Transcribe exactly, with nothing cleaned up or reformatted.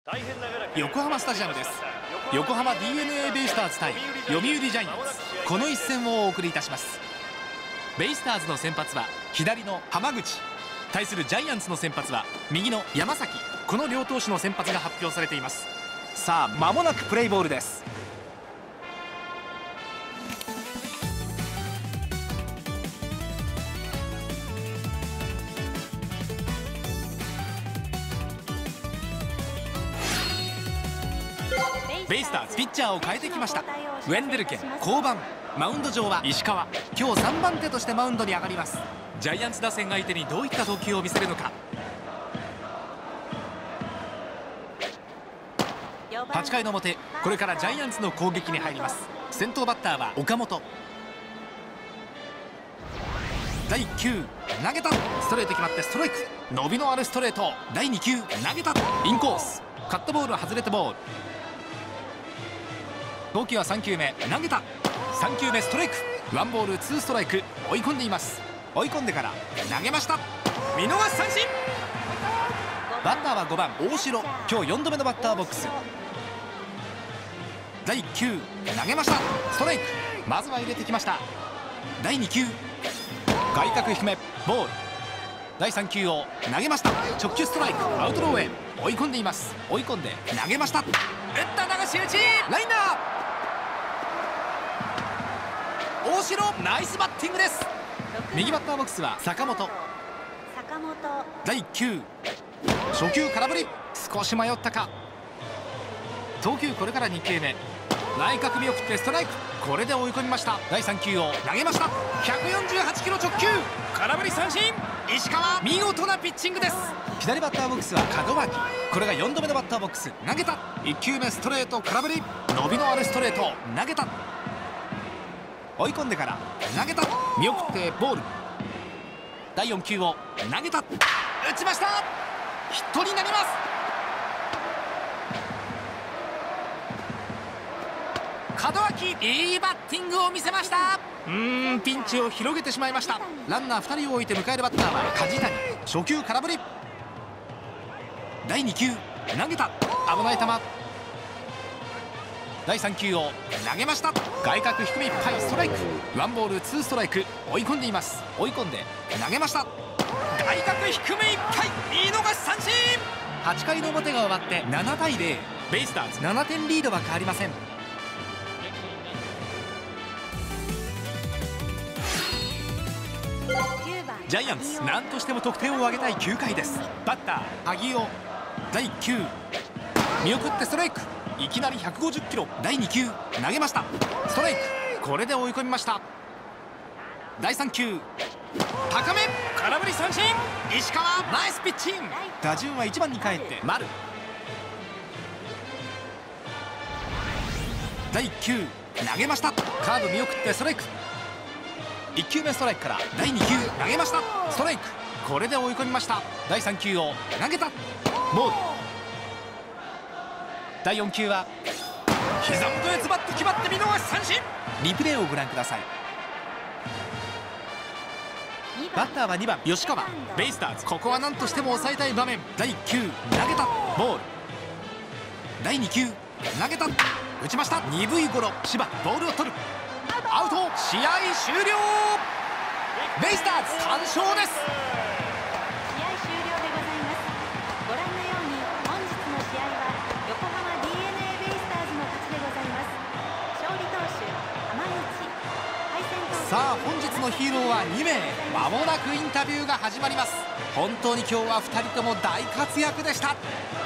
横浜スタジアムです。横浜 ディーエヌエー ベイスターズ対読売ジャイアンツ、この一戦をお送りいたします。ベイスターズの先発は左の浜口、対するジャイアンツの先発は右の山崎、この両投手の先発が発表されています。さあ間もなくプレイボールです。ベイスターズピッチャーを変えてきました。ウェンデルケン降板、マウンド上は石川、今日さんばん手としてマウンドに上がります。ジャイアンツ打線相手にどういった投球を見せるのか。はちかいの表、これからジャイアンツの攻撃に入ります。先頭バッターは岡本。だいいっきゅう投げた、ストレート決まってストライク、伸びのあるストレート。だいにきゅう投げた、インコース、カットボールは外れてボール。投球はさんきゅうめ投げた、さんきゅうめストライク、ワンボールツーストライク、追い込んでいます。追い込んでから投げました、見逃し三振。バッターはごばん大城、今日よんどめのバッターボックス。だいいっきゅう投げました、ストライク、まずは入れてきました。だいにきゅう外角低めボール。だいさんきゅうを投げました、直球ストライク、アウトローへ追い込んでいます。追い込んで投げました、打った流し打ち、ライナー。大城ナイスバッティングです。右バッターボックスは坂本。だいいっきゅう初球空振り、少し迷ったか。投球これからにきゅうめ、内角見送ってストライク、これで追い込みました。だいさんきゅうを投げました、ひゃくよんじゅうはちキロ直球、空振り三振。石川見事なピッチングです。左バッターボックスは門脇、これがよんどめのバッターボックス。投げた、いっきゅうめストレート空振り、伸びのあるストレート投げた、追い込んでから投げた、見送ってボール。だいよんきゅうを投げた、打ちました、ヒットになります。門脇いいバッティングを見せました。うーんピンチを広げてしまいました。ランナーふたりを置いて迎えるバッターは梶谷、初球空振り。だいにきゅう投げた、危ない球。だいさんきゅうを投げました、外角低めいっぱいストライク、ワンボールツーストライク、追い込んでいます。追い込んで投げました、外角低めいっぱい見逃し三振。はちかいの表が終わってななたいゼロ、ベイスターズななてんリードは変わりません。ジャイアンツ何としても得点を挙げたいきゅうかいです。バッター萩尾、だいいっきゅう見送ってストライク、いきなりひゃくごじゅっキロ。だいにきゅう投げました、ストライク、これで追い込みました。だいさんきゅう高め空振り三振。石川ナイスピッチング。打順はいちばんに帰って丸。だいいっきゅう投げました、カーブ見送ってストライク、いっきゅうめストライクからだいにきゅう投げました、ストライク、これで追い込みました。だいさんきゅうを投げた、ボール。だいよんきゅうは膝元へズバッと決まって見逃し三振。リプレイをご覧ください。バッターはにばん吉川、ベイスターズここは何としても抑えたい場面。だいいっきゅう投げた、ボール。だいにきゅう投げた、打ちました、鈍いゴロ、芝ボールを取る、アウト、試合終了。ベイスターズ完勝です。 試合終了でございます。ご覧のように本日の試合は横浜 ディーエヌエー ベイスターズの勝ちでございます。勝利投手浜口、敗戦投手。 さあ本日のヒーローはにめい。まもなくインタビューが始まります。本当に今日はふたりとも大活躍でした。